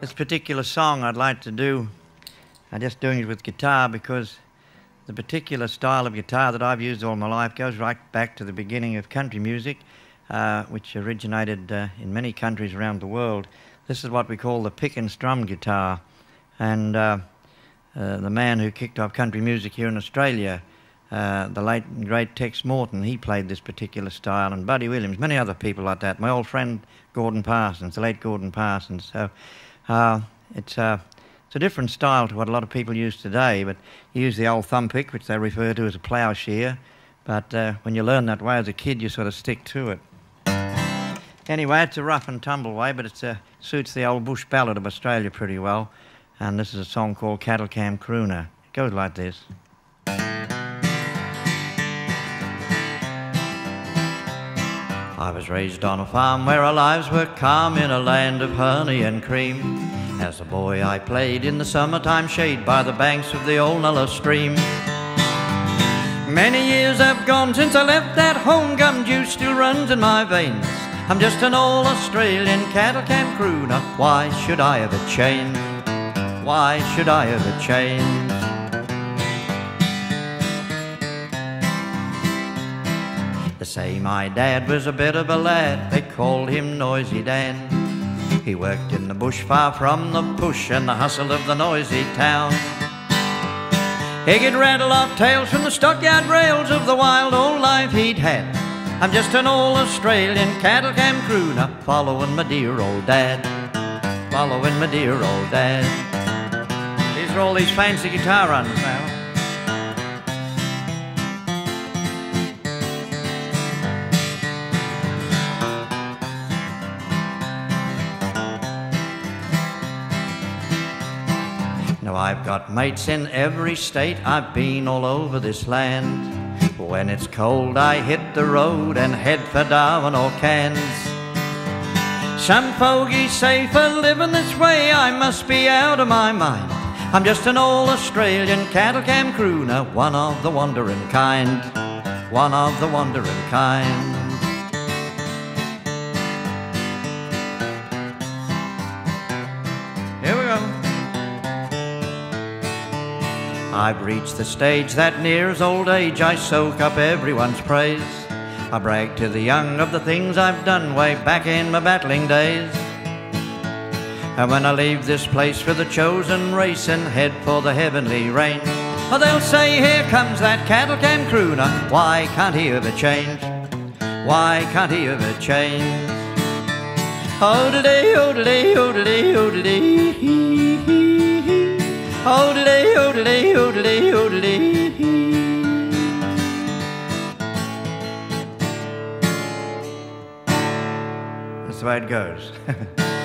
This particular song I'd like to do, I'm just doing it with guitar because the particular style of guitar that I've used all my life goes right back to the beginning of country music, which originated in many countries around the world. This is what we call the pick and strum guitar. And the man who kicked off country music here in Australia, the late and great Tex Morton, he played this particular style, and Buddy Williams, many other people like that. My old friend Gordon Parsons, the late Gordon Parsons. So it's a different style to what a lot of people use today, but you use the old thumb pick, which they refer to as a ploughshare. But when you learn that way as a kid, you sort of stick to it. Anyway, it's a rough and tumble way, but it suits the old bush ballad of Australia pretty well. And this is a song called Cattle Camp Crooner. It goes like this. I was raised on a farm where our lives were calm in a land of honey and cream. As a boy I played in the summertime shade by the banks of the Onalus stream. Many years have gone since I left that home, gum juice still runs in my veins. I'm just an old Australian cattle camp crooner. Why should I ever change? Why should I ever change? They say my dad was a bit of a lad, they called him Noisy Dan. He worked in the bush far from the push and the hustle of the noisy town. He could rattle off tales from the stockyard rails of the wild old life he'd had. I'm just an old Australian cattle camp crooner, following my dear old dad, following my dear old dad. These are all these fancy guitar runs now. Now I've got mates in every state, I've been all over this land. When it's cold I hit the road and head for Darwin or Cairns. Some fogies say for living this way I must be out of my mind. I'm just an old Australian cattle camp crooner, one of the wandering kind, one of the wandering kind. Here we go. I've reached the stage that near as old age I soak up everyone's praise. I brag to the young of the things I've done way back in my battling days. And when I leave this place for the chosen race and head for the heavenly range, oh, they'll say, here comes that cattle camp crooner. Why can't he ever change? Why can't he ever change? Oh-de-day, oh-de-day, oh-de-day, oh-de-day. Oh-de-day, oh-de-day, oh-de-day, oh-de-day. That's the way it goes.